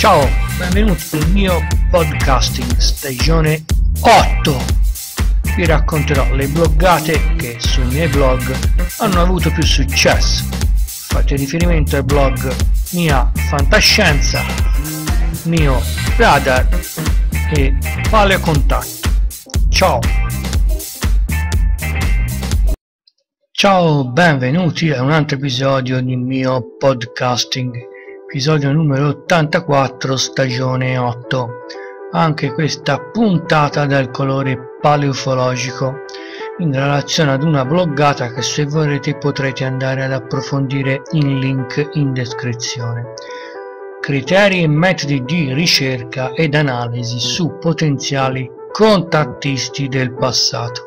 Ciao, benvenuti nel mio podcasting stagione 8. Vi racconterò le bloggate che sui miei blog hanno avuto più successo. Fate riferimento ai blog Mia Fantascienza, Mio Radar e Paleo Contatto. Ciao! Ciao, benvenuti a un altro episodio di mio podcasting, episodio numero 84, stagione 8. Anche questa puntata dal colore paleufologico, in relazione ad una bloggata che, se vorrete, potrete andare ad approfondire in link in descrizione. Criteri e metodi di ricerca ed analisi su potenziali contattisti del passato.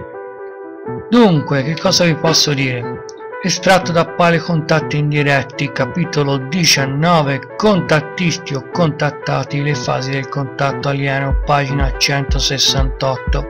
Dunque, che cosa vi posso dire? Estratto da Paleo Contatti indiretti, capitolo 19, contattisti o contattati, le fasi del contatto alieno, pagina 168.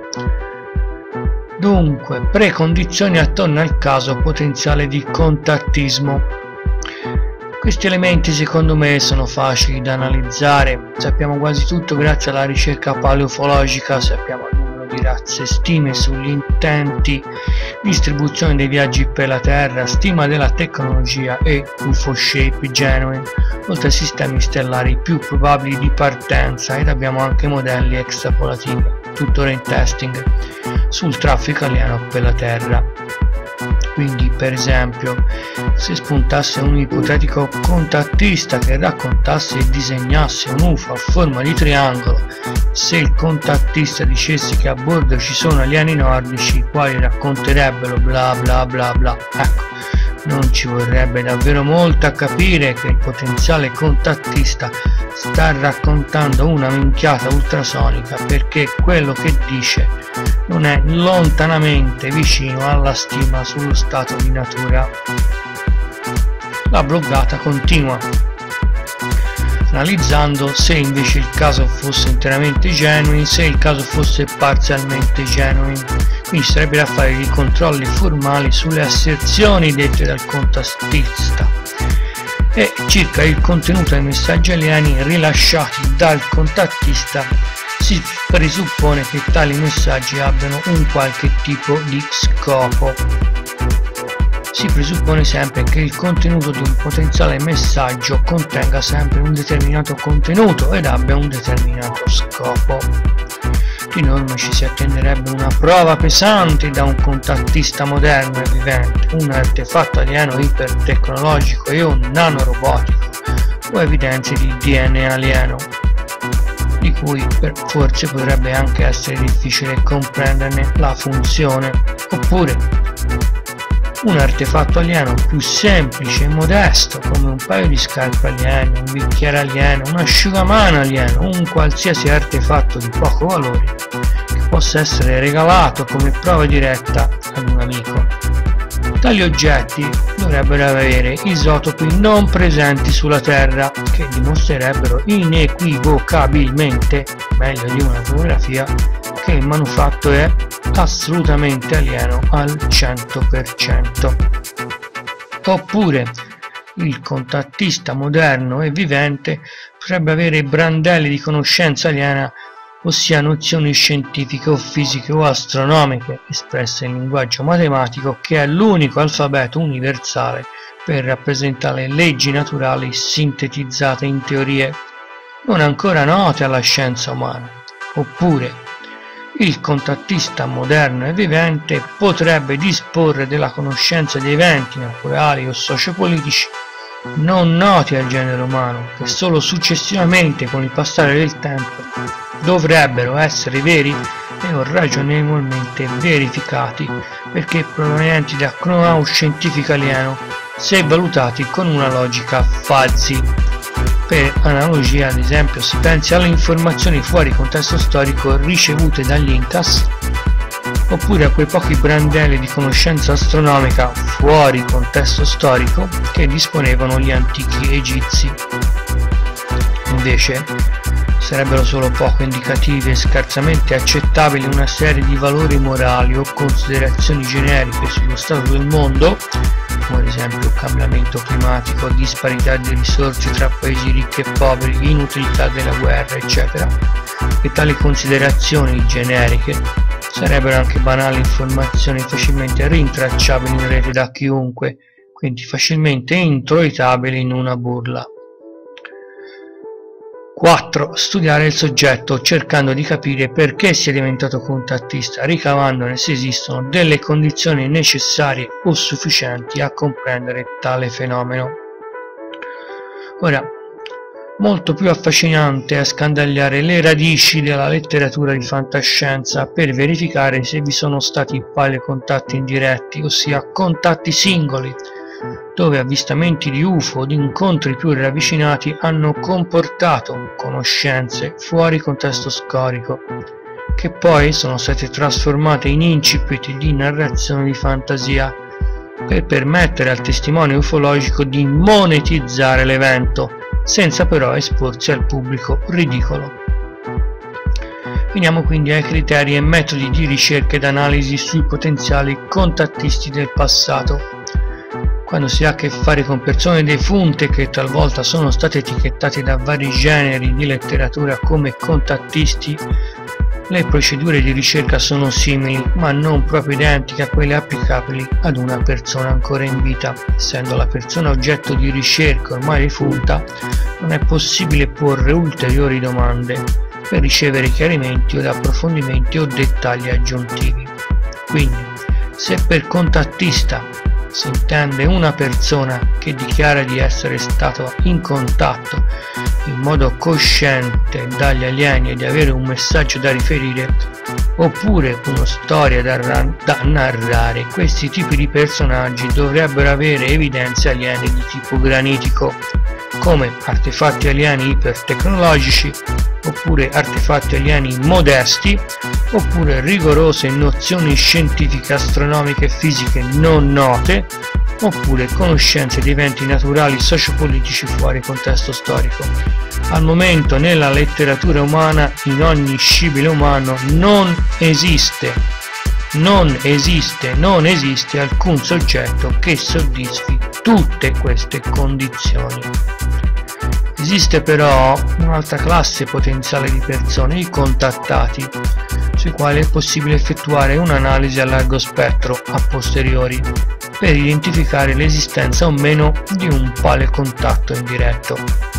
Dunque, precondizioni attorno al caso potenziale di contattismo. Questi elementi secondo me sono facili da analizzare, sappiamo quasi tutto grazie alla ricerca paleufologica, sappiamo il numero di razze, stime sugli intenti, distribuzione dei viaggi per la Terra, stima della tecnologia e UFO shape genuine, oltre ai sistemi stellari più probabili di partenza, ed abbiamo anche modelli extrapolativi, tuttora in testing, sul traffico alieno per la Terra. Quindi, per esempio, se spuntasse un ipotetico contattista che raccontasse e disegnasse un UFO a forma di triangolo, se il contattista dicesse che a bordo ci sono alieni nordici i quali racconterebbero bla bla bla bla, ecco, non ci vorrebbe davvero molto a capire che il potenziale contattista sta raccontando una minchiata ultrasonica, perché quello che dice non è lontanamente vicino alla stima sullo stato di natura. La bloggata continua, analizzando se invece il caso fosse interamente genuine, se il caso fosse parzialmente genuine, quindi sarebbe da fare dei controlli formali sulle asserzioni dette dal contattista e circa il contenuto dei messaggi alieni rilasciati dal contattista. Si presuppone che tali messaggi abbiano un qualche tipo di scopo. Si presuppone sempre che il contenuto di un potenziale messaggio contenga sempre un determinato contenuto ed abbia un determinato scopo. Di norma ci si attenderebbe una prova pesante da un contattista moderno e vivente, un artefatto alieno ipertecnologico e o nanorobotico, o evidenze di DNA alieno, di cui forse potrebbe anche essere difficile comprenderne la funzione, oppure un artefatto alieno più semplice e modesto, come un paio di scarpe aliene, un bicchiere alieno, un asciugamano alieno, un qualsiasi artefatto di poco valore che possa essere regalato come prova diretta ad un amico. Tali oggetti dovrebbero avere isotopi non presenti sulla Terra, che dimostrerebbero inequivocabilmente, meglio di una fotografia, che il manufatto è assolutamente alieno al 100%. Oppure il contattista moderno e vivente potrebbe avere brandelli di conoscenza aliena, ossia nozioni scientifiche o fisiche o astronomiche espresse in linguaggio matematico, che è l'unico alfabeto universale per rappresentare le leggi naturali sintetizzate in teorie non ancora note alla scienza umana. Oppure il contattista moderno e vivente potrebbe disporre della conoscenza di eventi naturali o sociopolitici non noti al genere umano, che solo successivamente, con il passare del tempo, dovrebbero essere veri e o ragionevolmente verificati, perché provenienti da know-how scientifico alieno, se valutati con una logica fuzzy. Per analogia, ad esempio, si pensi alle informazioni fuori contesto storico ricevute dagli Incas, oppure a quei pochi brandelli di conoscenza astronomica fuori contesto storico che disponevano gli antichi egizi. Invece sarebbero solo poco indicative e scarsamente accettabili una serie di valori morali o considerazioni generiche sullo stato del mondo come ad esempio cambiamento climatico, disparità di risorse tra paesi ricchi e poveri, inutilità della guerra, eccetera, e tali considerazioni generiche sarebbero anche banali informazioni facilmente rintracciabili in rete da chiunque, quindi facilmente introitabili in una burla. 4. Studiare il soggetto cercando di capire perché sia diventato contattista, ricavandone se esistono delle condizioni necessarie o sufficienti a comprendere tale fenomeno. Ora, molto più affascinante è scandagliare le radici della letteratura di fantascienza per verificare se vi sono stati paleocontatti indiretti, ossia contatti singoli, dove avvistamenti di UFO o di incontri più ravvicinati hanno comportato conoscenze fuori contesto storico, che poi sono state trasformate in incipit di narrazione di fantasia per permettere al testimone ufologico di monetizzare l'evento, senza però esporsi al pubblico ridicolo. Veniamo quindi ai criteri e metodi di ricerca ed analisi sui potenziali contattisti del passato. Quando si ha a che fare con persone defunte che talvolta sono state etichettate da vari generi di letteratura come contattisti, le procedure di ricerca sono simili, ma non proprio identiche a quelle applicabili ad una persona ancora in vita. Essendo la persona oggetto di ricerca ormai defunta, non è possibile porre ulteriori domande per ricevere chiarimenti o approfondimenti o dettagli aggiuntivi. Quindi, se per contattista si intende una persona che dichiara di essere stato in contatto in modo cosciente dagli alieni e di avere un messaggio da riferire, oppure una storia da narrare, questi tipi di personaggi dovrebbero avere evidenze aliene di tipo granitico, come artefatti alieni ipertecnologici, oppure artefatti alieni modesti, oppure rigorose nozioni scientifiche, astronomiche e fisiche non note, oppure conoscenze di eventi naturali sociopolitici fuori contesto storico. Al momento nella letteratura umana, in ogni scibile umano, non esiste alcun soggetto che soddisfi tutte queste condizioni. Esiste però un'altra classe potenziale di persone, i contattati, sui quali è possibile effettuare un'analisi a largo spettro a posteriori per identificare l'esistenza o meno di un paleocontatto indiretto.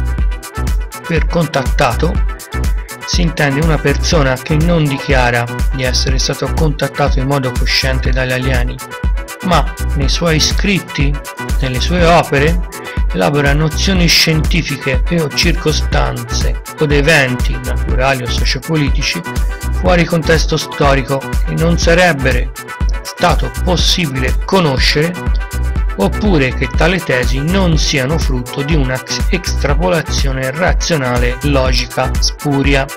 Per contattato si intende una persona che non dichiara di essere stato contattato in modo cosciente dagli alieni, ma nei suoi scritti, nelle sue opere, elabora nozioni scientifiche e o circostanze od eventi naturali o sociopolitici fuori contesto storico che non sarebbe stato possibile conoscere, oppure che tale tesi non siano frutto di una extrapolazione razionale logica spuria.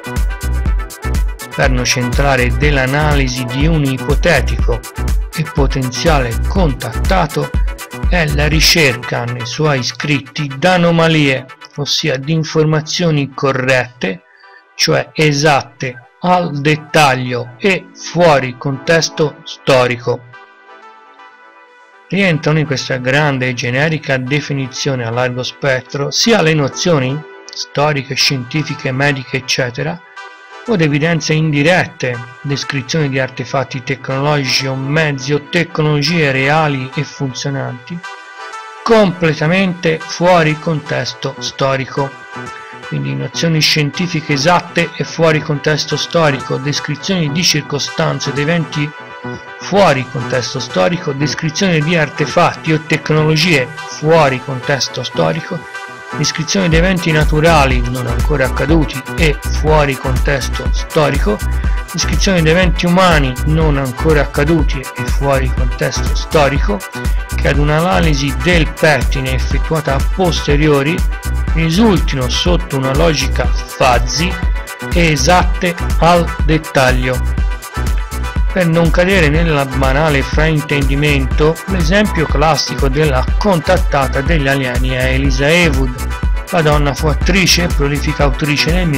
Perno centrale dell'analisi di un ipotetico e potenziale contattato è la ricerca nei suoi scritti d'anomalie, ossia di informazioni corrette, cioè esatte al dettaglio e fuori contesto storico. Rientrano in questa grande e generica definizione a largo spettro sia le nozioni storiche, scientifiche, mediche, eccetera, o evidenze indirette, descrizioni di artefatti tecnologici o mezzi o tecnologie reali e funzionanti, completamente fuori contesto storico. Quindi nozioni scientifiche esatte e fuori contesto storico, descrizioni di circostanze ed eventi fuori contesto storico, descrizione di artefatti o tecnologie fuori contesto storico, descrizione di eventi naturali non ancora accaduti e fuori contesto storico, descrizione di eventi umani non ancora accaduti e fuori contesto storico, che ad un'analisi del pettine effettuata a posteriori risultino sotto una logica fuzzy e esatte al dettaglio. Per non cadere nel banale fraintendimento, l'esempio classico della contattata degli alieni è Eliza Haywood. La donna fu attrice e prolifica autrice nel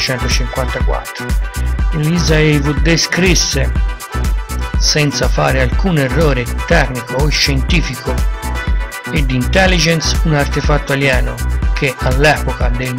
1754. Eliza Haywood descrisse, senza fare alcun errore tecnico o scientifico, e di intelligence un artefatto alieno che all'epoca del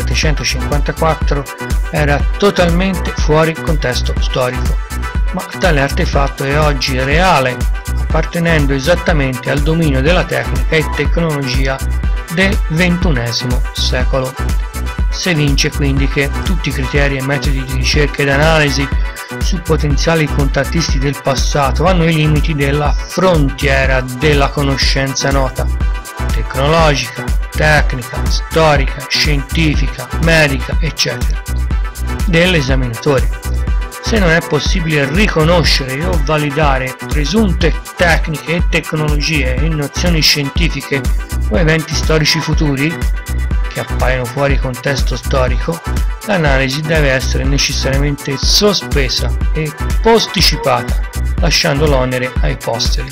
1754 era totalmente fuori contesto storico, ma tale artefatto è oggi reale, appartenendo esattamente al dominio della tecnica e tecnologia del XXI secolo. Si evince quindi che tutti i criteri e metodi di ricerca ed analisi su potenziali contattisti del passato hanno i limiti della frontiera della conoscenza nota, tecnologica, tecnica, storica, scientifica, medica, eccetera, dell'esaminatore. Se non è possibile riconoscere o validare presunte tecniche e tecnologie e nozioni scientifiche o eventi storici futuri che appaiono fuori contesto storico, l'analisi deve essere necessariamente sospesa e posticipata, lasciando l'onere ai posteri.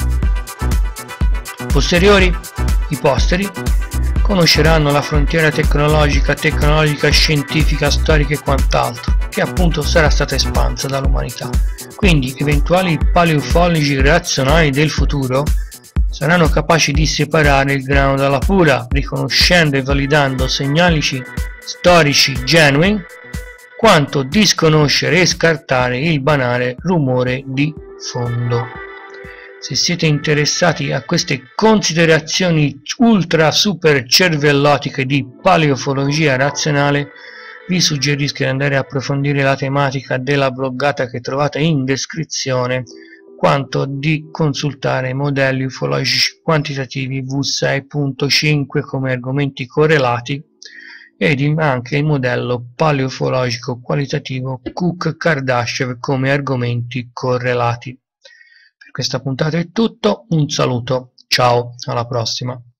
Posteriori, i posteri conosceranno la frontiera tecnologica, scientifica, storica e quant'altro, che appunto sarà stata espansa dall'umanità. Quindi eventuali paleofologi razionali del futuro saranno capaci di separare il grano dalla pura, riconoscendo e validando segnali storici genuini, quanto disconoscere e scartare il banale rumore di fondo. Se siete interessati a queste considerazioni ultra super cervellotiche di paleofologia razionale, vi suggerisco di andare a approfondire la tematica della bloggata che trovate in descrizione, quanto di consultare i modelli ufologici quantitativi V6.5 come argomenti correlati ed anche il modello paleofologico qualitativo Cook-Kardashev come argomenti correlati. Per questa puntata è tutto, un saluto, ciao, alla prossima.